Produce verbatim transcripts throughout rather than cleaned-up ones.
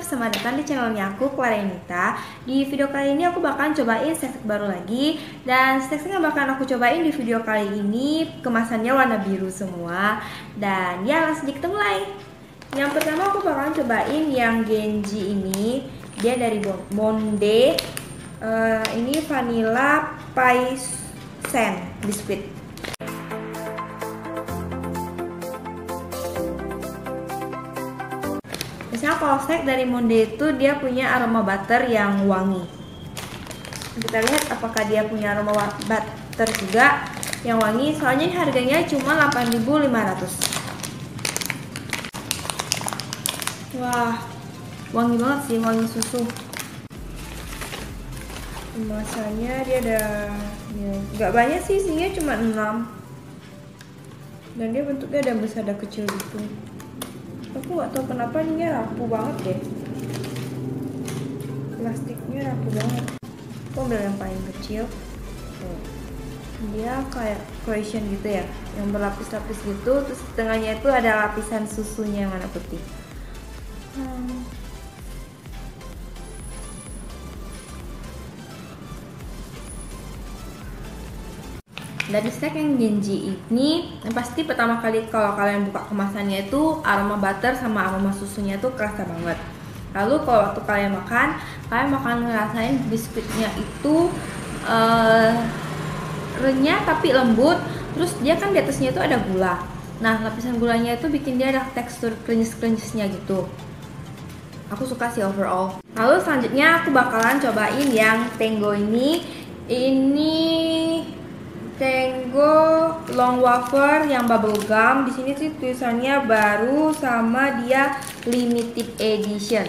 selamat datang di channelnya aku, Clarenita. Di video kali ini aku bakalan cobain snack baru lagi. Dan snack yang bakalan aku cobain di video kali ini kemasannya warna biru semua. Dan ya langsung kita mulai. Yang pertama aku bakalan cobain yang Genji ini. Dia dari Monde. uh, Ini vanilla paisen biskuit. Biasanya kalau snack dari Monde itu dia punya aroma butter yang wangi. Kita lihat apakah dia punya aroma butter juga yang wangi. Soalnya ini harganya cuma delapan ribu lima ratus. Wah, wangi banget sih, wangi susu. Kemasannya dia ada ya, nggak banyak sih, isinya cuma enam. Dan dia bentuknya ada besar ada kecil gitu. Aku gak tahu kenapa ini rapuh banget deh. Plastiknya rapuh banget. Aku ambil yang paling kecil. Dia kayak croissant gitu ya, yang berlapis-lapis gitu. Terus di tengahnya itu ada lapisan susunya yang warna putih. hmm. Dari snack yang Genji ini, yang pasti pertama kali kalau kalian buka kemasannya itu aroma butter sama aroma susunya tuh kerasa banget. Lalu kalau waktu kalian makan, kalian makan ngerasain biskuitnya itu uh, renyah tapi lembut. Terus dia kan di atasnya itu ada gula. Nah, lapisan gulanya itu bikin dia ada tekstur krenyes-krenyesnya gitu. Aku suka sih overall. Lalu selanjutnya aku bakalan cobain yang Tango ini. Ini Tango long wafer yang bubble gum. Di sini sih tulisannya baru sama dia limited edition.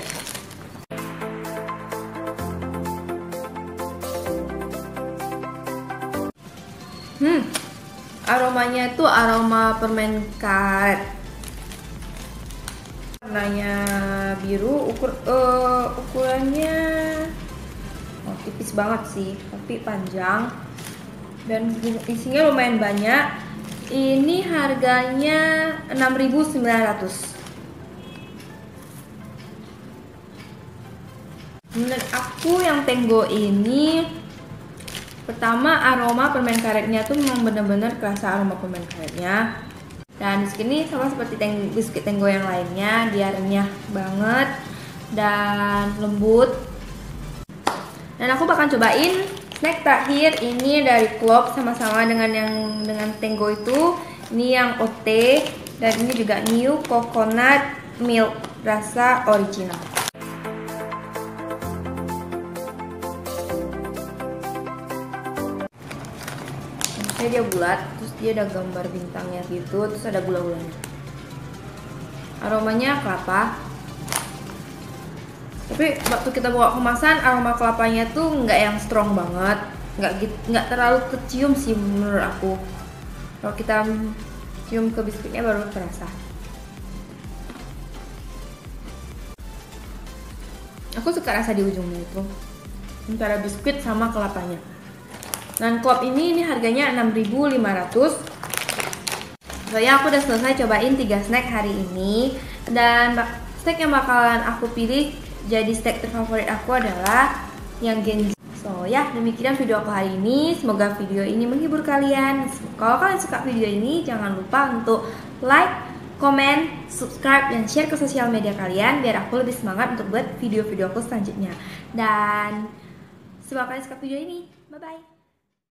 Hmm, aromanya itu aroma permen karet. Warnanya biru, ukur uh, ukurannya oh, tipis banget sih, tapi panjang. Dan isinya lumayan banyak. Ini harganya enam ribu sembilan ratus. Menurut aku yang Tango ini, pertama aroma permen karetnya tuh memang bener-bener kerasa aroma permen karetnya. Dan di sini sama seperti teng biskuit Tango yang lainnya, dia renyah banget dan lembut. Dan aku bakal cobain snack terakhir ini dari Club, sama-sama dengan yang dengan Tango itu. Ini yang O T dan ini juga New Coconut Milk rasa original. Ini dia bulat, terus dia ada gambar bintangnya gitu, terus ada gula-gulanya. Aromanya kelapa. Tapi waktu kita bawa kemasan, aroma kelapanya tuh nggak yang strong banget, nggak gitu, nggak terlalu kecium sih menurut aku. Kalau kita cium ke biskuitnya baru terasa. Aku suka rasa di ujungnya itu, antara biskuit sama kelapanya. Dan Club ini ini harganya enam ribu lima ratus. Soalnya aku udah selesai cobain tiga snack hari ini, dan snack yang bakalan aku pilih jadi snack terfavorit aku adalah yang Genji. So ya, demikian video aku hari ini. Semoga video ini menghibur kalian. Kalau kalian suka video ini, jangan lupa untuk like, comment, subscribe, dan share ke sosial media kalian biar aku lebih semangat untuk buat video-video aku selanjutnya. Dan semoga kalian suka video ini. Bye bye.